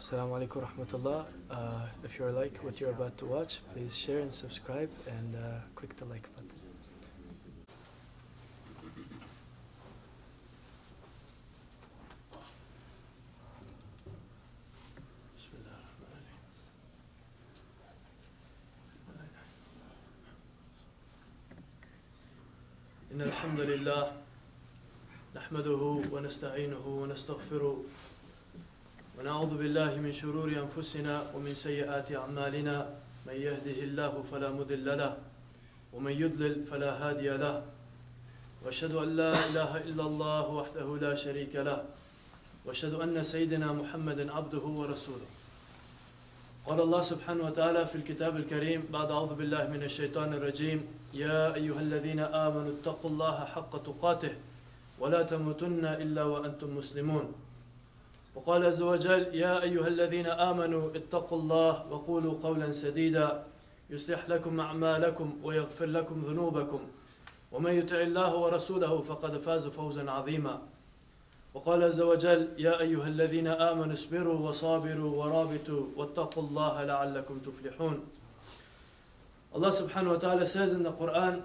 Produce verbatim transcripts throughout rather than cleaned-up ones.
Assalamu alaikum rahmatullah. Uh, if you like what you're about to watch, please share and subscribe and uh, click the like button. إن الحمد لله نحمده ونستعينه ونستغفره ونعوذ بالله من شرور أنفسنا ومن سيئات أعمالنا من يهده الله فلا مضل له ومن يضلل فلا هادي له وأشهد أن لا إله إلا الله وحده لا شريك له وأشهد أن سيدنا محمدا عبده ورسوله. قال الله سبحانه وتعالى في الكتاب الكريم بعد أعوذ بالله من الشيطان الرجيم يا أيها الذين آمنوا اتقوا الله حق تقاته ولا تموتن إلا وأنتم مسلمون. وقال عز وجل يا أيها الذين آمنوا اتقوا الله وقولوا قولا سديدا يصلح لكم أعمالكم ويغفر لكم ذنوبكم ومن يطع الله ورسوله فقد فاز فوزا عظيما. وقال عز وجل يا أيها الذين آمنوا اصبروا وصابروا ورابطوا واتقوا الله لعلكم تفلحون. Allah subhanahu wa ta'ala says in the Quran,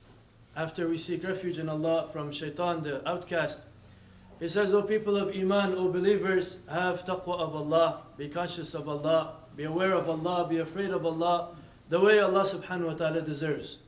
after we seek refuge in Allah from shaitan, the outcast, He says, O people of Iman, O believers, have taqwa of Allah, be conscious of Allah, be aware of Allah, be afraid of Allah, the way Allah subhanahu wa ta'ala deserves.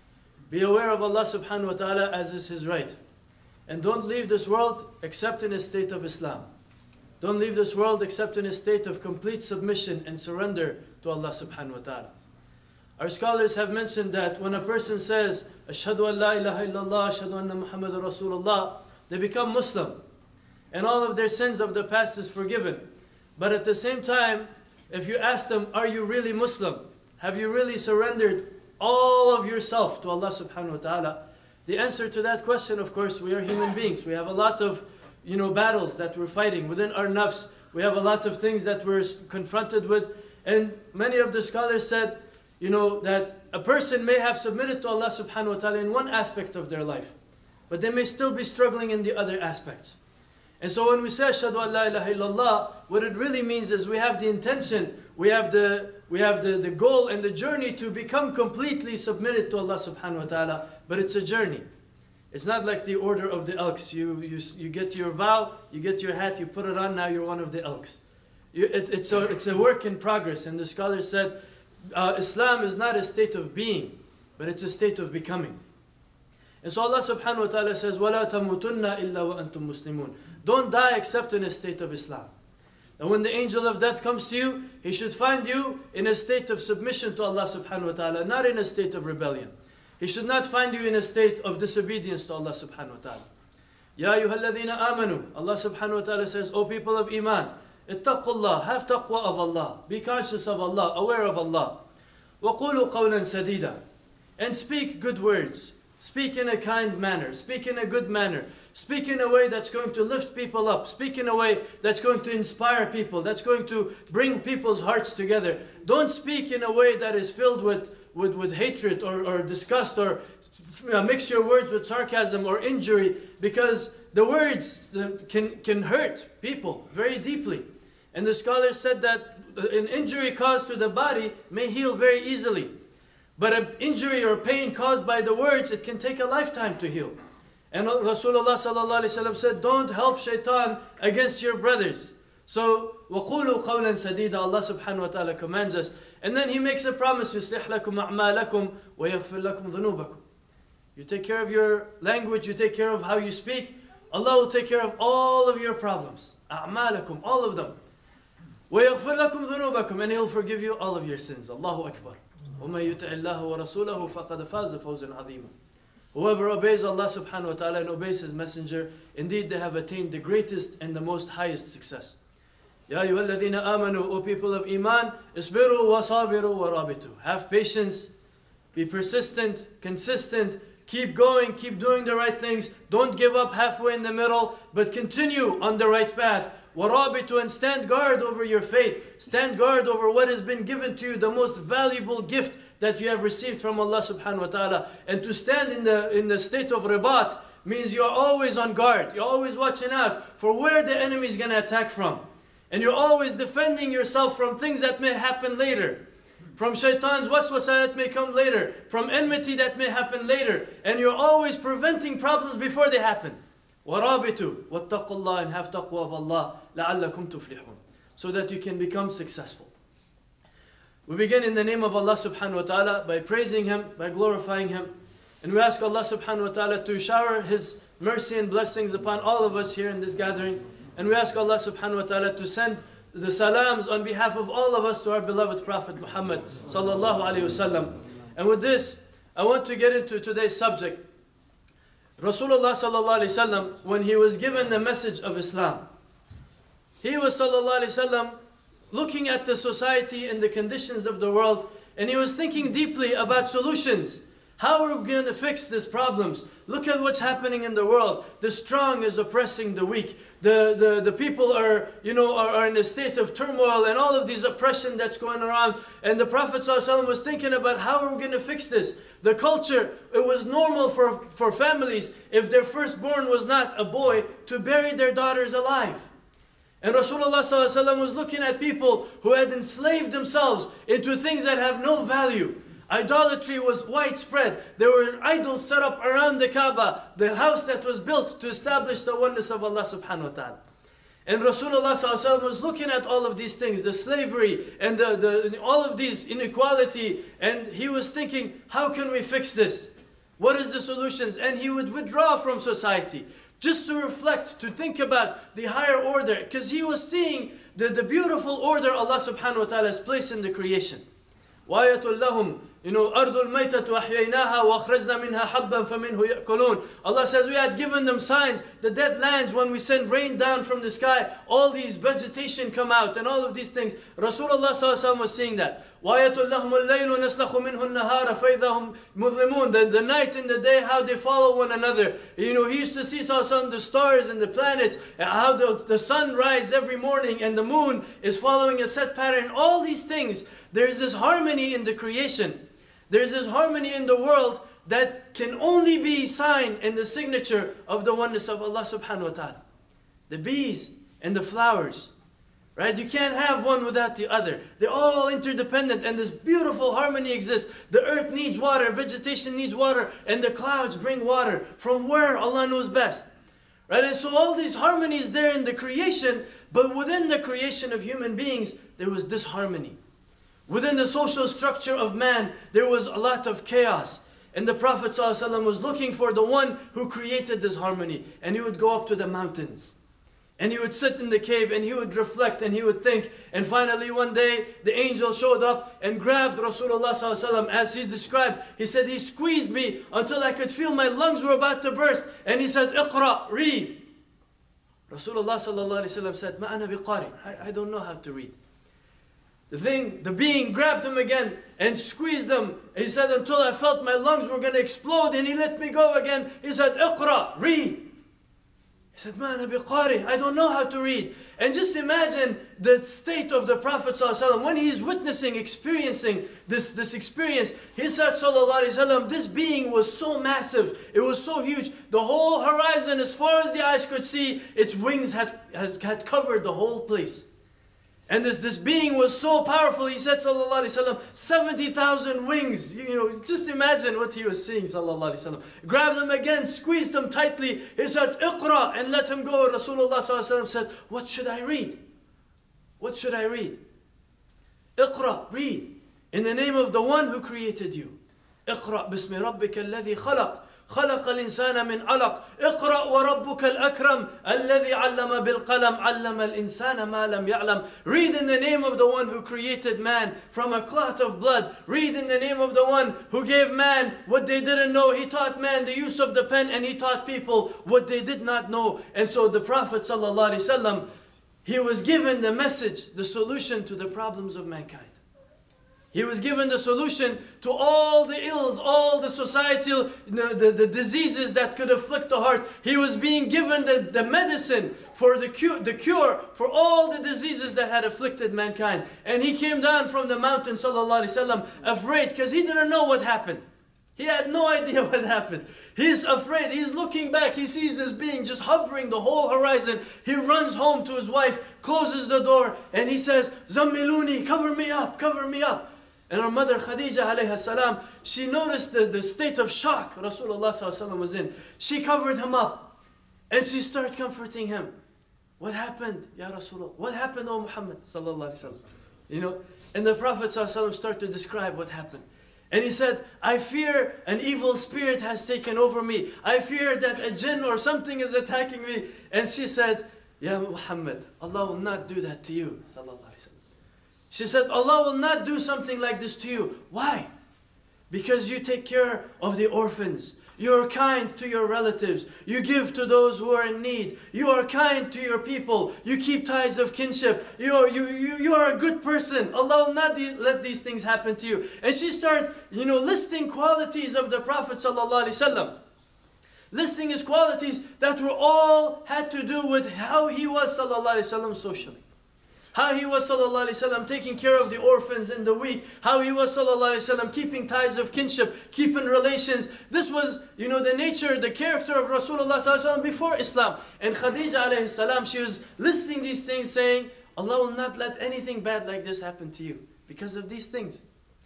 Be aware of Allah subhanahu wa ta'ala as is His right. And don't leave this world except in a state of Islam. Don't leave this world except in a state of complete submission and surrender to Allah subhanahu wa ta'ala. Our scholars have mentioned that when a person says, Ashhadu an la ilaha illallah, Ashhadu anna Muhammadur Rasulullah, they become Muslim. And all of their sins of the past is forgiven. But at the same time, if you ask them, are you really Muslim? Have you really surrendered all of yourself to Allah subhanahu wa ta'ala? The answer to that question, of course, we are human beings. We have a lot of, you know, battles that we're fighting within our nafs. We have a lot of things that we're confronted with. And many of the scholars said, you know, that a person may have submitted to Allah subhanahu wa ta'ala in one aspect of their life, but they may still be struggling in the other aspects. And so when we say Ashhadu an la ilaha illallah, what it really means is we have the intention, we have the we have the, the goal and the journey to become completely submitted to Allah subhanahu wa ta'ala, but it's a journey. It's not like the order of the Elks. You you you get your vow, you get your hat, you put it on, now you're one of the Elks. You, it, it's a it's a work in progress. And the scholars said, uh, Islam is not a state of being, but it's a state of becoming. And so Allah subhanahu wa ta'ala says, وَلَا تَمُوتُنَّ إِلَّا وَأَنْتُمْ مُسْلِمُونَ. Don't die except in a state of Islam. And when the angel of death comes to you, he should find you in a state of submission to Allah subhanahu wa ta'ala, not in a state of rebellion. He should not find you in a state of disobedience to Allah subhanahu wa ta'ala. Ya أَيُّهَا الَّذِينَ آمَنُوا. Allah subhanahu wa ta'ala says, O people of Iman, اتقوا الله, have taqwa of Allah, be conscious of Allah, aware of Allah. وَقُولُوا قَوْلًا سَدِيدًا. And speak good words. Speak in a kind manner. Speak in a good manner. Speak in a way that's going to lift people up. Speak in a way that's going to inspire people. That's going to bring people's hearts together. Don't speak in a way that is filled with, with, with hatred or, or disgust, or uh, mix your words with sarcasm or injury, because the words can, can hurt people very deeply. And the scholars said that an injury caused to the body may heal very easily. But an injury or pain caused by the words, it can take a lifetime to heal. And Rasulullah sallallahu alaihi wasallam said, don't help shaitan against your brothers. So, وَقُولُوا قَوْلًا سَدِيدًا, Allah subhanahu wa ta'ala commands us. And then He makes a promise, يُصْلِحْ لَكُمْ أَعْمَالَكُمْ وَيَغْفِرْ لَكُمْ ذُنُوبَكُمْ. You take care of your language, you take care of how you speak, Allah will take care of all of your problems. أَعْمَالَكُمْ, all of them. وَيَغْفِرْ لَكُمْ ذُنُوبَكُمْ, and He'll forgive you all of your sins. Allahu Akbar. وَمَن يُطِعِ اللَّهَ وَرَسُولَهُ فَقَدْ فَازَ فَوْزًا عَظِيمًا. Whoever obeys Allah subhanahu wa ta'ala and obeys His messenger, indeed they have attained the greatest and the most highest success. Ya أيها الذين آمنوا, O people of Iman, اصبروا وصابروا ورابطوا. Have patience, be persistent, consistent, keep going, keep doing the right things. Don't give up halfway in the middle, but continue on the right path. وَرَابِطُوا, and stand guard over your faith. Stand guard over what has been given to you, the most valuable gift that you have received from Allah subhanahu wa ta'ala. And to stand in the in the state of ribat means you're always on guard. You're always watching out for where the enemy is going to attack from. And you're always defending yourself from things that may happen later. From shaitan's waswasa that may come later. From enmity that may happen later. And you're always preventing problems before they happen. وَرَابِطُوا وَاتَّقُوا اللَّهَ and have taqwa of Allah لَعَلَّكُمْ تُفْلِحُونَ. So that you can become successful. We begin in the name of Allah subhanahu wa ta'ala by praising Him, by glorifying Him. And we ask Allah subhanahu wa ta'ala to shower His mercy and blessings upon all of us here in this gathering. And we ask Allah subhanahu wa ta'ala to send the salams on behalf of all of us to our beloved Prophet Muhammad sallallahu alayhi wasallam. And with this, I want to get into today's subject. Rasulullah sallallahu alayhi wasallam, when he was given the message of Islam, he was sallallahu alayhi wasallam looking at the society and the conditions of the world, and he was thinking deeply about solutions. How are we going to fix these problems? Look at what's happening in the world. The strong is oppressing the weak. The, the, the people are, you know, are, are in a state of turmoil and all of these oppression that's going around. And the Prophet ﷺ was thinking about how are we going to fix this? The culture, it was normal for, for families, if their firstborn was not a boy, to bury their daughters alive. And Rasulullah ﷺ was looking at people who had enslaved themselves into things that have no value. Idolatry was widespread. There were idols set up around the Kaaba, the house that was built to establish the oneness of Allah subhanahu wa ta'ala. And Rasulullah ﷺ was looking at all of these things, the slavery and the, the, all of these inequality, and he was thinking, how can we fix this? What is the solutions? And he would withdraw from society, just to reflect, to think about the higher order, because he was seeing the, the beautiful order Allah subhanahu wa ta'ala has placed in the creation. وَآيَةٌ لَهُمْ You know, أَرْضُ الْمَيْتَةُ أَحْيَيْنَاهَا وَأَخْرَجْنَا مِنْهَا حَبًّا فَمِنْهُ يَأْكُلُونَ Allah says we had given them signs, the dead lands, when we send rain down from the sky, all these vegetation come out and all of these things. Rasulullah ﷺ was seeing that. وَآيَةٌ لَهُمُ اللَّيْلُ نَسْلَخُ مِنْهُ النَّهَارَ فَإِذَا هُمْ مُظْلِمُونَ the, the night and the day, how they follow one another. You know, he used to see ﷺ the stars and the planets, how the, the sun rises every morning and the moon is following a set pattern. All these things, there's this harmony in the creation. There's this harmony in the world that can only be sign and the signature of the oneness of Allah subhanahu wa ta'ala. The bees and the flowers, right? You can't have one without the other. They're all interdependent and this beautiful harmony exists. The earth needs water, vegetation needs water, and the clouds bring water. From where? Allah knows best. Right? And so all these harmonies there in the creation, but within the creation of human beings, there was disharmony. Within the social structure of man, there was a lot of chaos. And the Prophet ﷺ was looking for the one who created this harmony. And he would go up to the mountains. And he would sit in the cave and he would reflect and he would think. And finally one day, the angel showed up and grabbed Rasulullah ﷺ as he described. He said, he squeezed me until I could feel my lungs were about to burst. And he said, Iqra, read. Rasulullah ﷺ said, Ma ana biqari. I, I don't know how to read. The thing, the being grabbed him again and squeezed him. He said, until I felt my lungs were going to explode, and he let me go again. He said, Iqra, read. He said, Ma ana biqari, I don't know how to read. And just imagine the state of the Prophet ﷺ when he's witnessing, experiencing this, this experience. He said, sallallahu alaihi wasallam, this being was so massive, it was so huge. The whole horizon, as far as the eyes could see, its wings had, has, had covered the whole place. And this, this being was so powerful, he said, sallallahu alaihi wasallam, seventy thousand wings. You know, just imagine what he was seeing, sallallahu alaihi wasallam. Grabbed him again, squeezed him tightly. He said, Iqra, and let him go. Rasulullah sallallahu alaihi wasallam said, what should I read? What should I read? Iqra, read. In the name of the one who created you. Iqra bismi rabbika alladhi khalaq. خلق الإنسان من علق اقرأ وربك الأكرم الذي علم بالقلم علم الإنسان ما لم يعلم. Read in the name of the one who created man from a clot of blood. Read in the name of the one who gave man what they didn't know. He taught man the use of the pen, and he taught people what they did not know. And so the Prophet sallallahu alaihi wasallam, he was given the message, the solution to the problems of mankind. He was given the solution to all the ills, all the societal, the, the, the diseases that could afflict the heart. He was being given the, the medicine for the cure, the cure for all the diseases that had afflicted mankind. And he came down from the mountain, sallallahu alaihi wasallam, afraid, because he didn't know what happened. He had no idea what happened. He's afraid. He's looking back. He sees this being just hovering the whole horizon. He runs home to his wife, closes the door, and he says, Zammiluni, cover me up, cover me up. And our mother Khadija alayha salam, she noticed the, the state of shock Rasulullah sallallahu alaihi wasallam was in. She covered him up and she started comforting him. What happened, Ya Rasulullah? What happened, O Muhammad sallallahu alaihi wasallam? You know, and the Prophet sallallahu alaihi wasallam started to describe what happened. And he said, I fear an evil spirit has taken over me. I fear that a jinn or something is attacking me. And she said, Ya Muhammad, Allah will not do that to you. Sallallahu alaihi wasallam. She said, Allah will not do something like this to you. Why? Because you take care of the orphans. You're kind to your relatives. You give to those who are in need. You are kind to your people. You keep ties of kinship. You are, you, you, you are a good person. Allah will not de- let these things happen to you. And she started, you know, listing qualities of the Prophet sallallahu alaihi wasallam. Listing his qualities that were all had to do with how he was sallallahu alaihi wasallam socially. How he was sallallahu alaihi wasallam taking care of the orphans and the weak. How he was sallallahu alaihi wasallam keeping ties of kinship, keeping relations. This was, you know, the nature, the character of Rasulullah sallallahu alaihi wasallam before Islam. And Khadija alayhi salam, she was listing these things saying, Allah will not let anything bad like this happen to you because of these things.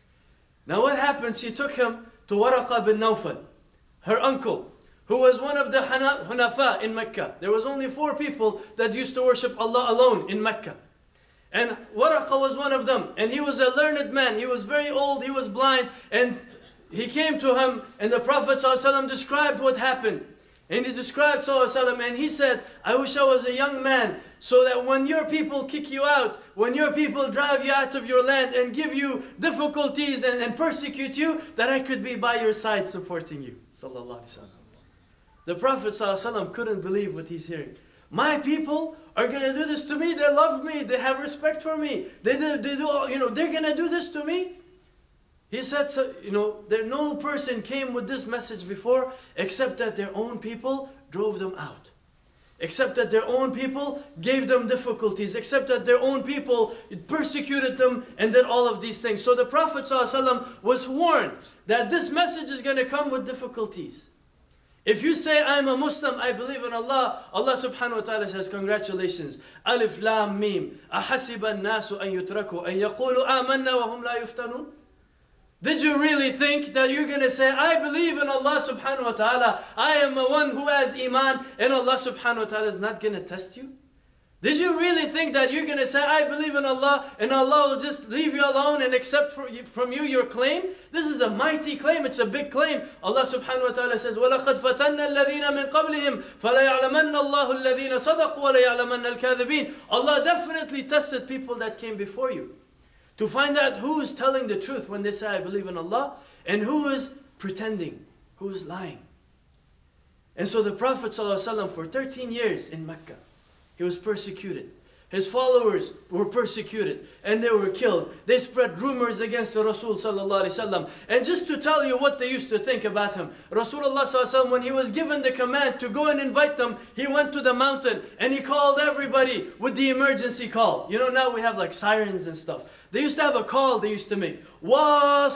Now what happened? She took him to Waraqa bin Nawfal, her uncle, who was one of the Hunafa in Mecca. There was only four people that used to worship Allah alone in Mecca. And Waraqa was one of them. And he was a learned man. He was very old. He was blind. And he came to him. And the Prophet ﷺ described what happened. And he described ﷺ. And he said, I wish I was a young man. So that when your people kick you out. When your people drive you out of your land. And give you difficulties and, and persecute you. That I could be by your side supporting you. Sallallahu Alaihi Wasallam. The Prophet ﷺ couldn't believe what he's hearing. My people are going to do this to me. They love me. They have respect for me. They do, they do you know, they're going to do this to me. He said, so, you know, there no person came with this message before except that their own people drove them out. Except that their own people gave them difficulties. Except that their own people persecuted them and did all of these things. So the Prophet ﷺ was warned that this message is going to come with difficulties. If you say, I'm a Muslim, I believe in Allah, Allah subhanahu wa ta'ala says, congratulations. Alif Lam Mim. Ahasiba an-nasu an yutraku an yaqulu amanna wa hum la yuftanun. Did you really think that you're going to say, I believe in Allah subhanahu wa ta'ala, I am the one who has iman, and Allah subhanahu wa ta'ala is not going to test you? Did you really think that you're going to say, I believe in Allah, and Allah will just leave you alone and accept from you your claim? This is a mighty claim. It's a big claim. Allah subhanahu wa ta'ala says, وَلَقَدْ فَتَنَّا الَّذِينَ مِنْ قَبْلِهِمْ فَلَيَعْلَمَنَّ اللَّهُ الَّذِينَ صَدَقُوا وَلَيَعْلَمَنَّ الْكَاذِبِينَ. Allah definitely tested people that came before you to find out who is telling the truth when they say, I believe in Allah, and who is pretending, who is lying. And so the Prophet ﷺ for thirteen years in Mecca, he was persecuted. His followers were persecuted and they were killed. They spread rumors against the Rasul sallallahu alaihi wasallam. And just to tell you what they used to think about him, Rasulullah sallallahu alaihi wasallam, when he was given the command to go and invite them, he went to the mountain and he called everybody with the emergency call. You know, now we have like sirens and stuff. They used to have a call they used to make. Wa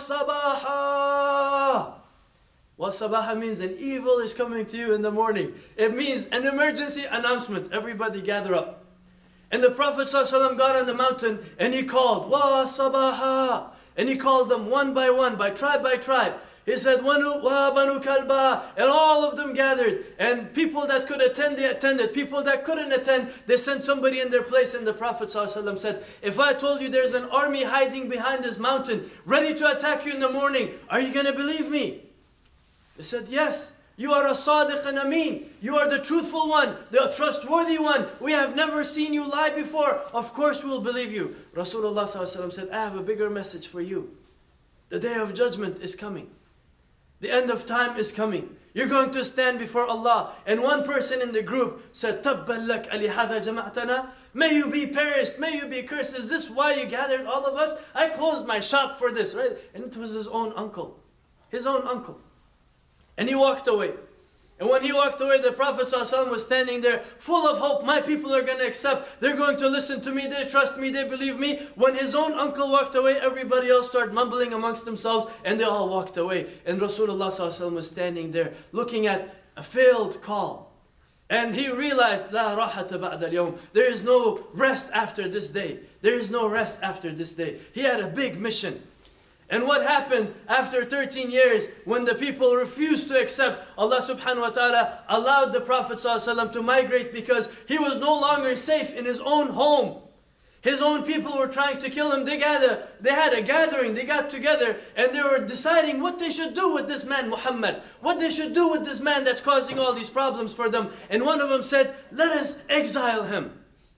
sabaha. Wa sabaha means an evil is coming to you in the morning. It means an emergency announcement. Everybody gather up. And the Prophet ﷺ got on the mountain and he called, Wa sabaha. And he called them one by one, by tribe by tribe. He said, Wanu wa banu kalba. And all of them gathered. And people that could attend, they attended. People that couldn't attend, they sent somebody in their place. And the Prophet ﷺ said, if I told you there's an army hiding behind this mountain, ready to attack you in the morning, are you going to believe me? They said, yes. You are a sadiq and ameen. You are the truthful one, the trustworthy one. We have never seen you lie before. Of course we'll believe you. Rasulullah ﷺ said, I have a bigger message for you. The day of judgment is coming. The end of time is coming. You're going to stand before Allah. And one person in the group said, Tabban lak alihadha jama'atana. May you be perished. May you be cursed. Is this why you gathered all of us? I closed my shop for this, right? And it was his own uncle. His own uncle. And he walked away. And when he walked away, the Prophet ﷺ was standing there full of hope. My people are going to accept. They're going to listen to me. They trust me. They believe me. When his own uncle walked away, everybody else started mumbling amongst themselves and they all walked away. And Rasulullah ﷺ was standing there looking at a failed call. And he realized, لا راحة بعد اليوم. There is no rest after this day. There is no rest after this day. He had a big mission. And what happened after thirteen years when the people refused to accept? Allah subhanahu wa ta'ala allowed the Prophet ﷺ to migrate because he was no longer safe in his own home. His own people were trying to kill him. They, gather, they had a gathering, they got together and they were deciding what they should do with this man Muhammad. What they should do with this man that's causing all these problems for them. And one of them said, let us exile him.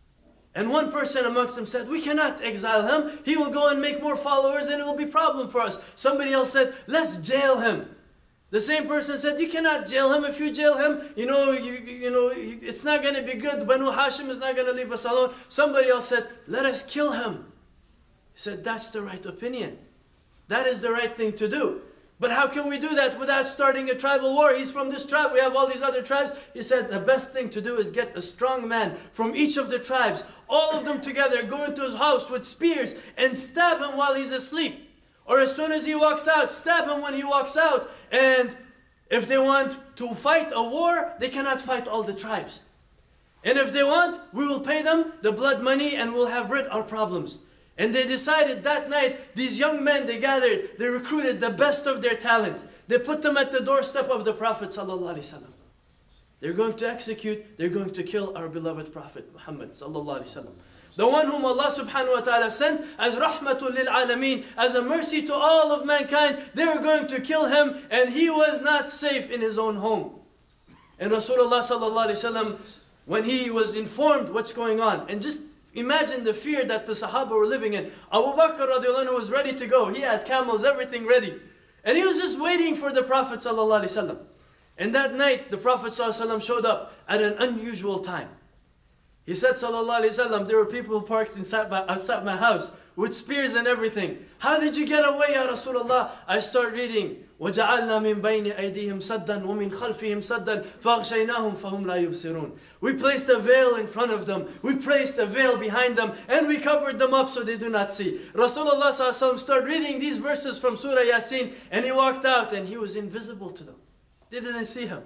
And one person amongst them said, we cannot exile him. He will go and make more followers and it will be a problem for us. Somebody else said, let's jail him. The same person said, you cannot jail him. If you jail him, you know, you, you know, it's not going to be good. Banu Hashim is not going to leave us alone. Somebody else said, let us kill him. He said, that's the right opinion. That is the right thing to do. But how can we do that without starting a tribal war? He's from this tribe, we have all these other tribes. He said the best thing to do is get a strong man from each of the tribes, all of them together, go into his house with spears and stab him while he's asleep. Or as soon as he walks out, stab him when he walks out. And if they want to fight a war, they cannot fight all the tribes. And if they want, we will pay them the blood money and we'll have rid our problems. And they decided that night, these young men, they gathered, they recruited the best of their talent. They put them at the doorstep of the Prophet ﷺ. They're going to execute, they're going to kill our beloved Prophet Muhammad ﷺ. The one whom Allah subhanahu wa ta'ala sent as rahmatul lil alameen, as a mercy to all of mankind. They were going to kill him and he was not safe in his own home. And Rasulullah ﷺ, when he was informed what's going on, and just imagine the fear that the Sahaba were living in. Abu Bakr radiallahu anhu was ready to go. He had camels, everything ready. And he was just waiting for the Prophet sallallahu alaihi wasallam. And that night, the Prophet sallallahu alaihi wasallam showed up at an unusual time. He said sallallahu alaihi wasallam, there were people parked inside my, outside my house with spears and everything. How did you get away, Ya Rasulullah? I start reading. وَجَعَلْنَا مِنْ بَيْنِ أَيْدِيهِمْ سَدًّا وَمِنْ خَلْفِهِمْ سَدًّا فَأَغْشَيْنَاهُمْ فَهُمْ لَا يُبْصِرُونَ. We placed a veil in front of them. We placed a veil behind them. And we covered them up so they do not see. Rasulullah sallallahu alaihi wasallam started reading these verses from Surah Yasin. And he walked out and he was invisible to them. They didn't see him.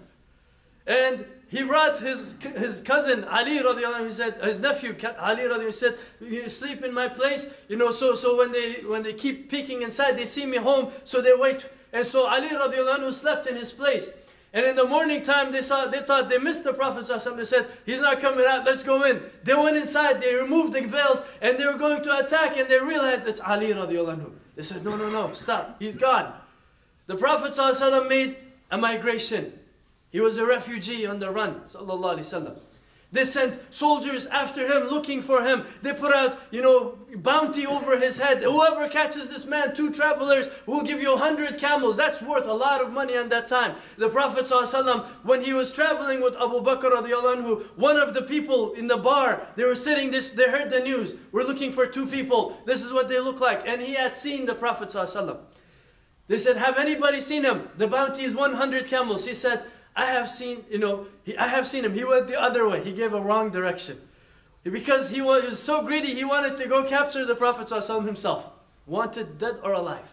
And he brought his his cousin Ali radiallahu anhu. He said, his nephew Ali radiallahu anhu, he said, you sleep in my place, you know. So so when they when they keep peeking inside, they see me home, so they wait. And so Ali radiallahu anhu slept in his place. And in the morning time, they saw they thought they missed the Prophet sallallahu alaihi wasallam. They said, he's not coming out. Let's go in. They went inside. They removed the veils, and they were going to attack. And they realized it's Ali radiallahu anhu. They said, no no no, stop. He's gone. The Prophet sallallahu alaihi wasallam made a migration. He was a refugee on the run, sallallahu alaihi wasallam. They sent soldiers after him, looking for him. They put out, you know, bounty over his head. Whoever catches this man, two travelers, will give you a hundred camels. That's worth a lot of money at that time. The Prophet sallallahu alaihi wasallam, when he was traveling with Abu Bakr radiallahu anhu, one of the people in the bar, they were sitting, this, they heard the news. We're looking for two people. This is what they look like. And he had seen the Prophet sallallahu alaihi wasallam. They said, have anybody seen him? The bounty is one hundred camels. He said, I have seen, you know, he, I have seen him. He went the other way. He gave a wrong direction. Because he was, he was so greedy, he wanted to go capture the Prophet ﷺ himself. Wanted dead or alive.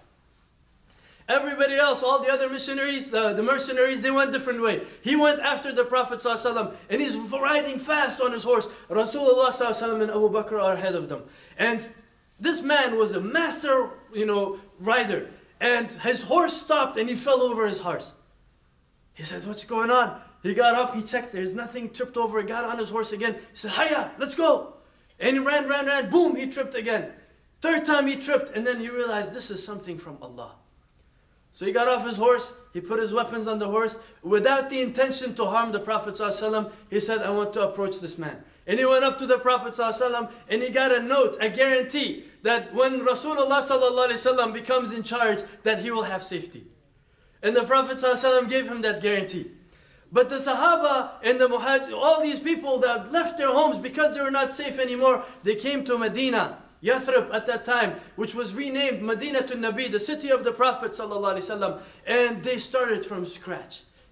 Everybody else, all the other missionaries, the, the mercenaries, they went different way. He went after the Prophet ﷺ and he's riding fast on his horse. Rasulullah ﷺ and Abu Bakr are ahead of them. And this man was a master, you know, rider. And his horse stopped and he fell over his horse. He said, what's going on? He got up, he checked, there's nothing, tripped over, got on his horse again. He said, Hayya, let's go. And he ran, ran, ran, boom, he tripped again. Third time he tripped, and then he realized this is something from Allah. So he got off his horse, he put his weapons on the horse, without the intention to harm the Prophet ﷺ. He said, I want to approach this man. And he went up to the Prophet ﷺ, and he got a note, a guarantee, that when Rasulullah ﷺ becomes in charge, that he will have safety. And the Prophet ﷺ gave him that guarantee. But the Sahaba and the Muhajir, all these people that left their homes because they were not safe anymore, they came to Medina, Yathrib at that time, which was renamed Madinatul Nabi, the city of the Prophet ﷺ, and they started from scratch.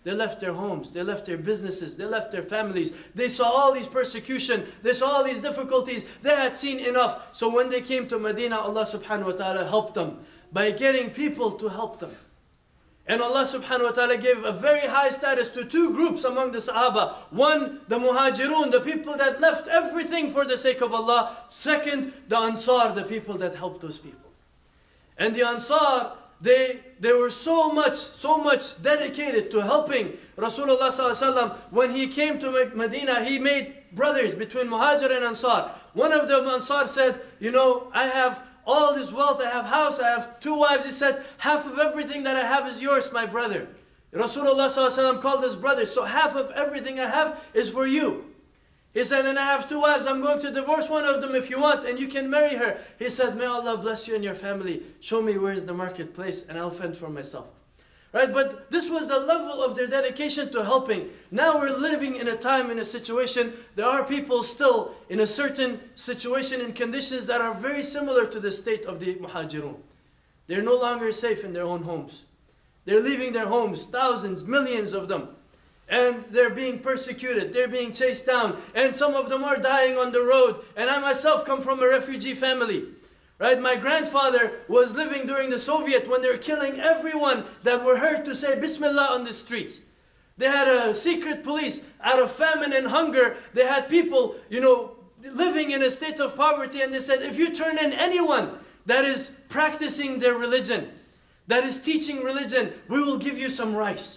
They left their homes, they left their businesses, they left their families. They saw all these persecution, they saw all these difficulties. They had seen enough. So when they came to Medina, Allah subhanahu wa ta'ala helped them by getting people to help them. And Allah subhanahu wa ta'ala gave a very high status to two groups among the Sahaba. One, the Muhajirun, the people that left everything for the sake of Allah. Second, the Ansar, the people that helped those people. And the Ansar, they, they were so much, so much dedicated to helping Rasulullah sallallahu alaihi wasallam. When he came to Medina, he made brothers between Muhajir and Ansar. One of them, Ansar, said, you know, I have all this wealth, I have house, I have two wives. He said, half of everything that I have is yours, my brother. Rasulullah sallallahu alaihi wasallam called us brothers, so half of everything I have is for you. He said, and I have two wives, I'm going to divorce one of them if you want, and you can marry her. He said, may Allah bless you and your family. Show me where is the marketplace, and I'll fend for myself. Right? But this was the level of their dedication to helping. Now we're living in a time, in a situation, there are people still in a certain situation and conditions that are very similar to the state of the Muhajirun. They're no longer safe in their own homes. They're leaving their homes, thousands, millions of them. And they're being persecuted, they're being chased down. And some of them are dying on the road. And I myself come from a refugee family. Right? My grandfather was living during the Soviet when they were killing everyone that were heard to say Bismillah on the streets. They had a secret police. Out of famine and hunger, they had people, you know, living in a state of poverty, and they said, if you turn in anyone that is practicing their religion, that is teaching religion, we will give you some rice.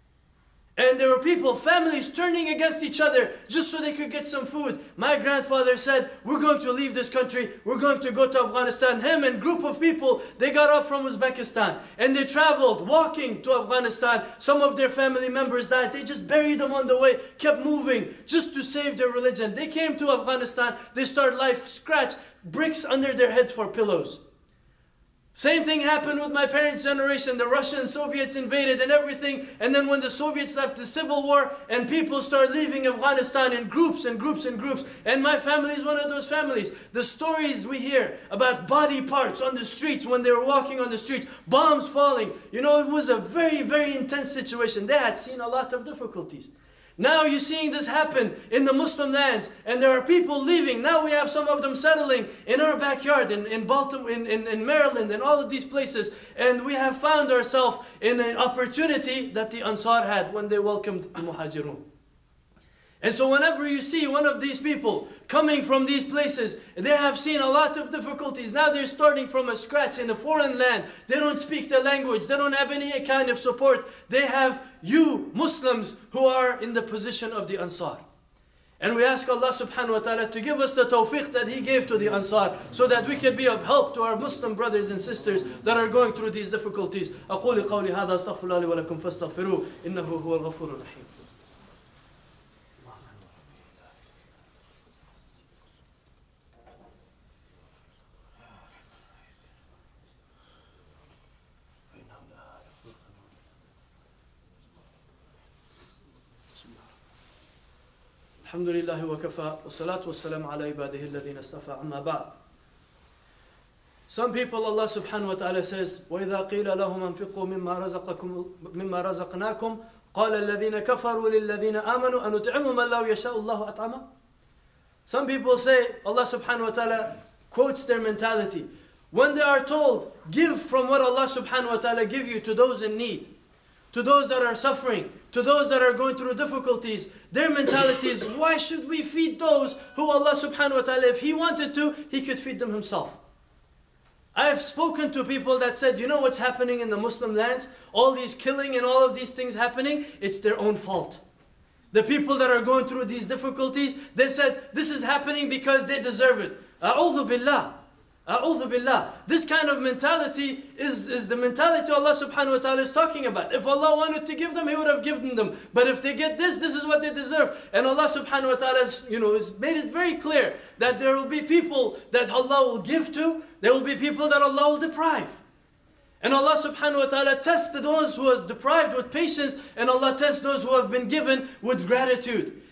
And there were people, families turning against each other just so they could get some food. My grandfather said, we're going to leave this country. We're going to go to Afghanistan. Him and a group of people, they got up from Uzbekistan. And they traveled, walking to Afghanistan. Some of their family members died. They just buried them on the way, kept moving just to save their religion. They came to Afghanistan. They start life scratch, bricks under their heads for pillows. Same thing happened with my parents' generation. The Russians, Soviets invaded and everything. And then when the Soviets left, the civil war, and people started leaving Afghanistan in groups and groups and groups. And my family is one of those families. The stories we hear about body parts on the streets when they were walking on the streets, bombs falling. You know, it was a very, very intense situation. They had seen a lot of difficulties. Now you're seeing this happen in the Muslim lands, and there are people leaving. Now we have some of them settling in our backyard, in, in Baltimore, in, in, in Maryland, and all of these places. And we have found ourselves in an opportunity that the Ansar had when they welcomed the Muhajirun. And so whenever you see one of these people coming from these places, they have seen a lot of difficulties. Now they're starting from a scratch in a foreign land. They don't speak the language. They don't have any kind of support. They have you, Muslims, who are in the position of the Ansar. And we ask Allah subhanahu wa ta'ala to give us the tawfiq that He gave to the Ansar, so that we can be of help to our Muslim brothers and sisters that are going through these difficulties. أقول قولي هذا استغفر الله لي ولكم فاستغفروه إنه هو الغفور الرحيم. الحمد لله وكفى والصلاة والسلام على عباده الذين اصطفى أما بعد. Some people, Allah subhanahu wa ta'ala says, وَإِذَا قِيلَ لَهُمْ أَنْفِقُوا مِمَّا رَزَقَكُمْ مِمَّا رَزَقْنَاكُمْ قَالَ الَّذِينَ كَفَرُوا لِلَّذِينَ آمَنُوا أَنُطْعِمُ مَنْ لَوْ يَشَاءُ اللَّهُ أَطْعَمَهُ. Some people say, Allah subhanahu wa ta'ala quotes their mentality. When they are told, give from what Allah subhanahu wa ta'ala give you to those in need, to those that are suffering, to those that are going through difficulties, their mentality is, why should we feed those who Allah subhanahu wa ta'ala, if He wanted to, He could feed them Himself. I have spoken to people that said, you know what's happening in the Muslim lands? All these killing and all of these things happening, it's their own fault. The people that are going through these difficulties, they said, this is happening because they deserve it. A'udhu billah. A'udhu billah. This kind of mentality is, is the mentality Allah subhanahu wa ta'ala is talking about. If Allah wanted to give them, He would have given them. But if they get this, this is what they deserve. And Allah subhanahu wa ta'ala has, you know, has made it very clear that there will be people that Allah will give to. There will be people that Allah will deprive. And Allah subhanahu wa ta'ala tests those who are deprived with patience, and Allah tests those who have been given with gratitude.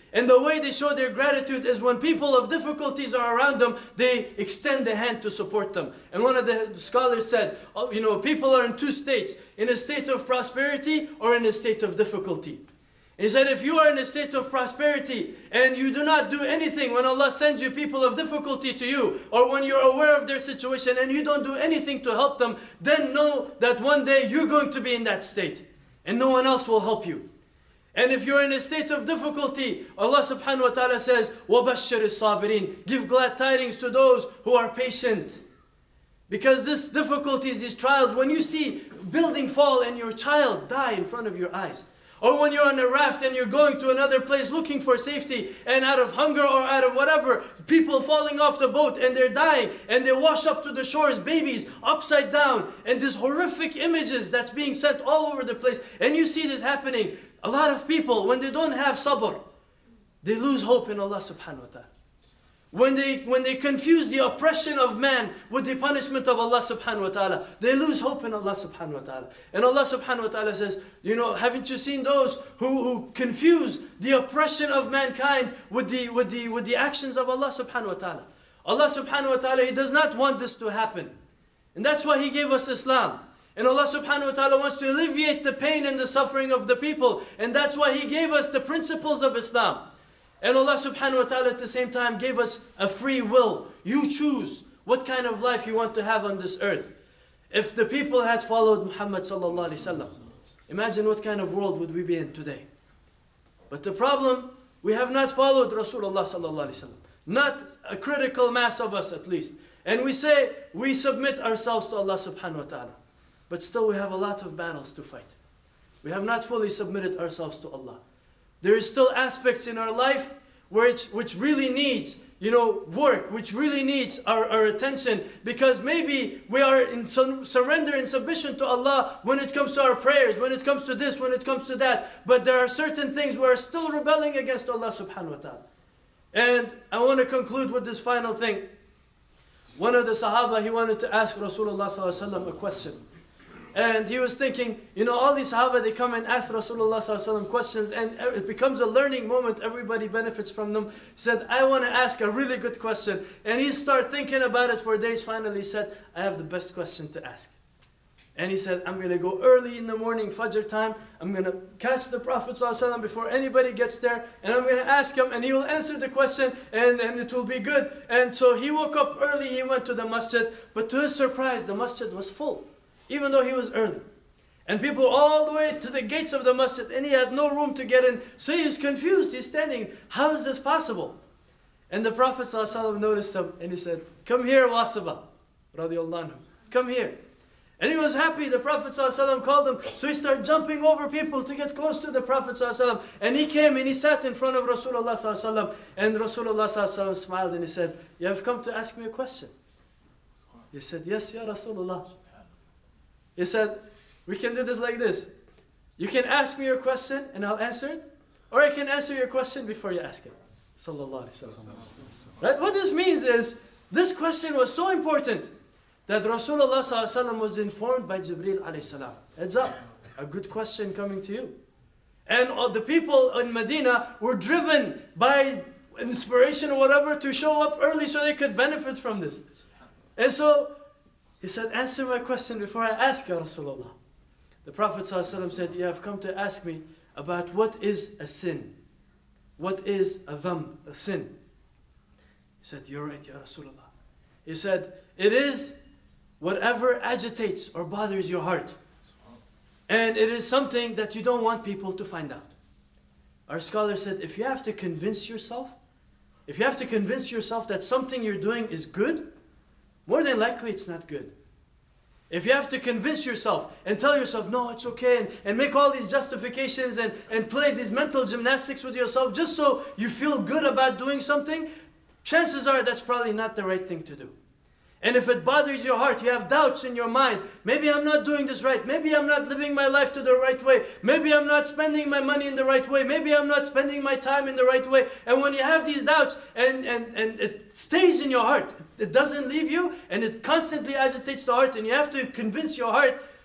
And the way they show their gratitude is when people of difficulties are around them, they extend the hand to support them. And one of the scholars said, oh, you know, people are in two states, in a state of prosperity or in a state of difficulty. He said, if you are in a state of prosperity and you do not do anything when Allah sends you people of difficulty to you, or when you're aware of their situation and you don't do anything to help them, then know that one day you're going to be in that state and no one else will help you. And if you're in a state of difficulty, Allah subhanahu wa ta'ala says, وَبَشِّرِ الصَّابِرِينَ, give glad tidings to those who are patient. Because this difficulties, these trials, when you see building fall and your child die in front of your eyes, or when you're on a raft and you're going to another place looking for safety, and out of hunger or out of whatever, people falling off the boat and they're dying and they wash up to the shores, babies upside down, and these horrific images that's being sent all over the place, and you see this happening. A lot of people, when they don't have sabr, they lose hope in Allah subhanahu wa ta'ala. When they, when they confuse the oppression of man with the punishment of Allah subhanahu wa ta'ala, they lose hope in Allah subhanahu wa ta'ala. And Allah subhanahu wa ta'ala says, you know, haven't you seen those who, who confuse the oppression of mankind with the, with, the, with the actions of Allah subhanahu wa ta'ala? Allah subhanahu wa ta'ala, He does not want this to happen. And that's why He gave us Islam. And Allah subhanahu wa ta'ala wants to alleviate the pain and the suffering of the people. And that's why He gave us the principles of Islam. And Allah subhanahu wa ta'ala at the same time gave us a free will. You choose what kind of life you want to have on this earth. If the people had followed Muhammad sallallahu alaihi wasallam, imagine what kind of world would we be in today. But the problem, we have not followed Rasulullah sallallahu alaihi wasallam. Not a critical mass of us at least. And we say we submit ourselves to Allah subhanahu wa ta'ala. But still we have a lot of battles to fight. We have not fully submitted ourselves to Allah. There is still aspects in our life which, which really needs, you know, work, which really needs our, our attention, because maybe we are in some surrender and submission to Allah when it comes to our prayers, when it comes to this, when it comes to that. But there are certain things we are still rebelling against Allah subhanahu wa ta'ala. And I want to conclude with this final thing. One of the Sahaba, he wanted to ask Rasulullah sallallahu alaihi wasallam a question. And he was thinking, you know, all these Sahaba, they come and ask Rasulullah sallallahu alaihi wasallam questions, and it becomes a learning moment. Everybody benefits from them. He said, I want to ask a really good question. And he started thinking about it for days. Finally, he said, I have the best question to ask. And he said, I'm going to go early in the morning, Fajr time. I'm going to catch the Prophet sallallahu alaihi wasallam before anybody gets there. And I'm going to ask him, and he will answer the question, and, and it will be good. And so he woke up early. He went to the masjid. But to his surprise, the masjid was full, even though he was early. And people all the way to the gates of the masjid, and he had no room to get in. So he's confused. He's standing. How is this possible? And the Prophet ﷺ noticed him, and he said, come here, Wasaba, radiallahu anhu. Come here. And he was happy. The Prophet ﷺ called him. So he started jumping over people to get close to the Prophet ﷺ. And he came and he sat in front of Rasulullah ﷺ. And Rasulullah ﷺ smiled and he said, you have come to ask me a question. He said, yes, Ya Rasulullah. He said, we can do this like this. You can ask me your question and I'll answer it. Or I can answer your question before you ask it. Sallallahu Alaihi Wasallam. Right? What this means is, this question was so important that Rasulullah Sallallahu Alaihi Wasallam was informed by Jibreel Alayhi Salam. Heads up, a good question coming to you. And all the people in Medina were driven by inspiration or whatever to show up early so they could benefit from this. And so, he said, answer my question before I ask, Ya Rasulullah. The Prophet ﷺ said, you have come to ask me about what is a sin. What is a dhanb, a sin? He said, you're right, Ya Rasulullah. He said, it is whatever agitates or bothers your heart. And it is something that you don't want people to find out. Our scholar said, if you have to convince yourself, if you have to convince yourself that something you're doing is good, more than likely it's not good. If you have to convince yourself and tell yourself, no, it's okay, and, and make all these justifications and, and play these mental gymnastics with yourself just so you feel good about doing something, chances are that's probably not the right thing to do. And if it bothers your heart, you have doubts in your mind, maybe I'm not doing this right, maybe I'm not living my life to the right way, maybe I'm not spending my money in the right way, maybe I'm not spending my time in the right way. And when you have these doubts and, and, and it stays in your heart, it doesn't leave you, and it constantly agitates the heart, and you have to convince your heart,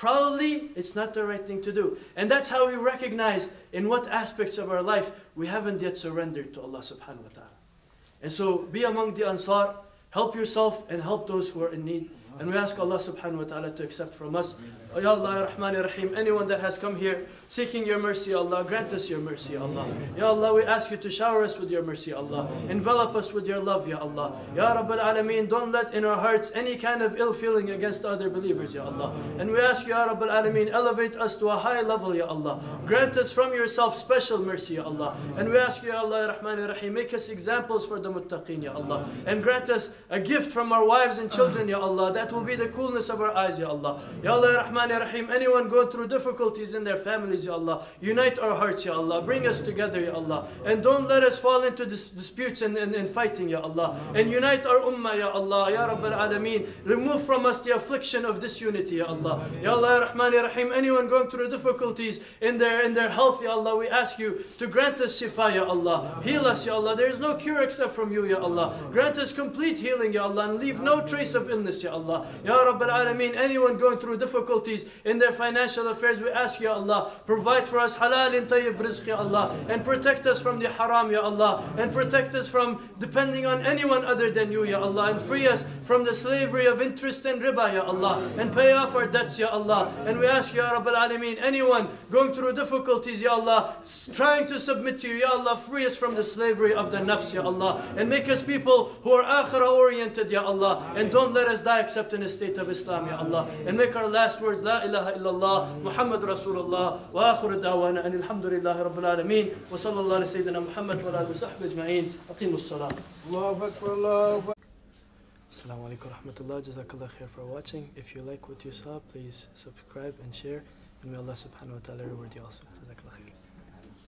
probably it's not the right thing to do. And that's how we recognize in what aspects of our life we haven't yet surrendered to Allah subhanahu wa ta'ala. And so be among the Ansar, help yourself and help those who are in need. And we ask Allah subhanahu wa ta'ala to accept from us. Oh, Ya Allah, Ya Rahman, Ya Rahim, anyone that has come here seeking your mercy, Allah, grant us your mercy, Allah. Ya Allah, we ask you to shower us with your mercy, Allah. Envelop us with your love, Ya Allah. Ya Rabbal Alameen, don't let in our hearts any kind of ill feeling against other believers, Ya Allah. And we ask you, Ya Rabbal Alameen, elevate us to a high level, Ya Allah. Grant us from yourself special mercy, Ya Allah. And we ask you, Ya Allah, Ya Rahman, Ya Rahim, make us examples for the muttaqeen, Ya Allah. And grant us a gift from our wives and children, Ya Allah. That will be the coolness of our eyes, Ya Allah. Ya Allah, Ya Rahman, Ya Rahim, anyone going through difficulties in their families, Ya Allah, unite our hearts, Ya Allah. Bring us together, Ya Allah. And don't let us fall into dis disputes and, and, and fighting, Ya Allah. And unite our ummah, Ya Allah. Ya Rabbal Alameen, remove from us the affliction of disunity, Ya Allah. Ya Allah, Ya Rahman, Ya Rahim, anyone going through difficulties in their, in their health, Ya Allah, we ask you to grant us shifa, Ya Allah. Heal us, Ya Allah. There is no cure except from you, Ya Allah. Grant us complete healing, Ya Allah, and leave no trace of illness, Ya Allah. Ya Rabbal Alameen, anyone going through difficulties in their financial affairs, we ask you, Ya Allah, provide for us halal and tayyib rizq, Ya Allah, and protect us from the haram, Ya Allah, and protect us from depending on anyone other than you, Ya Allah, and free us from the slavery of interest and riba, Ya Allah, and pay off our debts, Ya Allah. And we ask you, Ya Rabbal Alameen, anyone going through difficulties, Ya Allah, trying to submit to you, Ya Allah, free us from the slavery of the nafs, Ya Allah, and make us people who are akhirah oriented, Ya Allah, and don't let us die except in a state of Islam, Ya Allah, and make our last words La ilaha illallah Muhammad Rasulullah wa akhiru da'wana and alhamdulillahi rabbil alameen wa sallallahu ala sayyidina Muhammad wa ala alihi wa sahbihi ajma'in. Aqimus salam. Allahu Akbar, Allahu Akbar. Assalamu alaikum rahmatullah. Jazakallah khair for watching. If you like what you saw, please subscribe and share. And may Allah subhanahu wa ta'ala reward you also. Jazakallah khair.